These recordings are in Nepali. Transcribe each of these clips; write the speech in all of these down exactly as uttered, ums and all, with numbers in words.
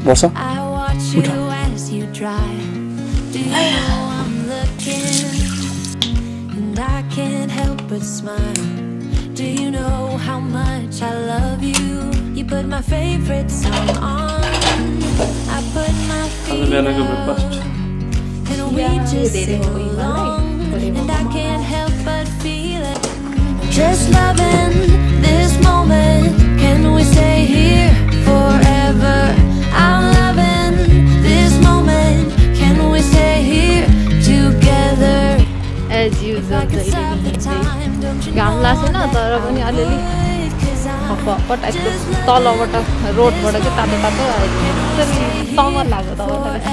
बस उठ I can't help but smile. Do you know how much I love you? You put my favorite song on. I put my feet up, and we just sing along. And I can't help but feel it. Just loving this moment. Can we stay here forever? I'm loving this moment. Can we stay here together? As usual, the घाम लाग्दैन तर पनि अलिअलि पट एकदम तलबाट रोडबाट चाहिँ तातो तातो समर लाग्यो त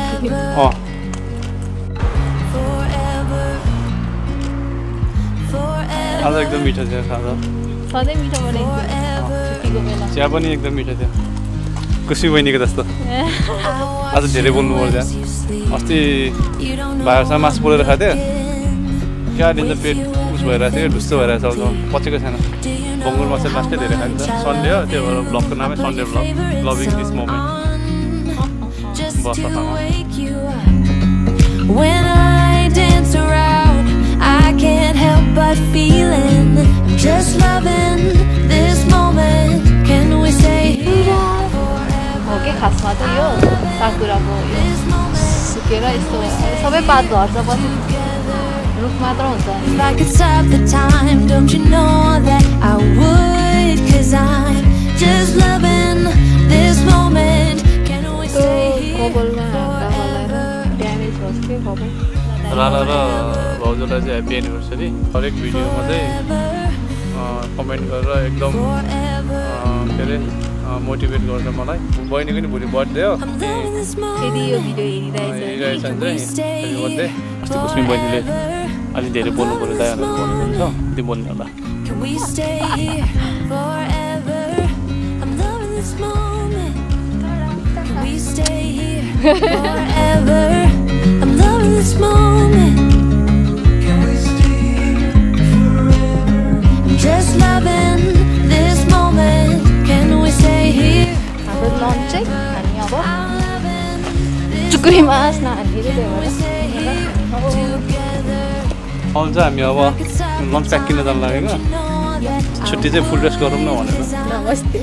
आज एकदम मिठो थियो खाजा सधैँ मिठो बनाइन्छ छुट्टीको बेला चिया पनि एकदम मिठो थियो खुसी बहिनीको जस्तो आज धेरै बोल्नु पर्छ अस्ति भाइहरूसँग मासु पोलेर खाएको थियो क्या दिन त पेट उस भइरहेको थियो ढुस्सो भइरहेको छ पचेको छैन बङ्गुर मासु लास्टै धेरै खान्छ सन्डे हो त्यो भएर ब्लगको नामै Sunday blog loving this moment बस्दामा When I dance around, I can't help but feeling just loving this moment. Can we stay here forever? Okay, खासमा त यो साकुराको सुकेर यस्तो सबै पात झर्छ पछि रुख मात्र हुन्छ If I could stop the time, don't you know that I would? Cause I'm just loving this moment. Can we stay here forever? Damage was के खबर राला र भाउजूलाई चाहिँ ह्याप्पी एनिभर्सरी हरेक भिडियोमा चाहिँ कमेन्ट गरेर एकदम के अरे मोटिभेट गर्छ मलाई बहिनीको नि भोलि बर्थडे हो फेरि यो भिडियो हेरिरहेछ बर्थडे अस्ति कुस्मी बहिनीले अलि धेरै बोल्नु पर्यो दाइहरूलाई बोल्नु छ त्यो बोल्नु होला Can we stay here forever? I'm loving this moment. Can we stay here forever? I'm loving this moment. Can we stay here forever? I'm just loving this moment. Can we stay here? हाम्रो लन्च चाहिँ हामी अब चुकुरी मास नहालिदियो त्यही भएर अब चाहिँ हामी अब लन्च प्याक किन्न जानु लागेको छुट्टी चाहिँ फुल ड्रेस गरौँ न भनेर नमस्ते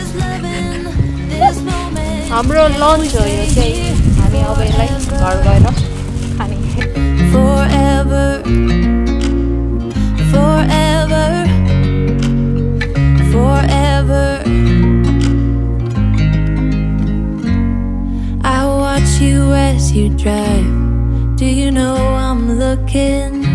हाम्रो लन्च हो यो चाहिँ हामी अब यसलाई घर गएर खाने Forever, forever, forever. I watch you as you drive. Do you know I'm looking?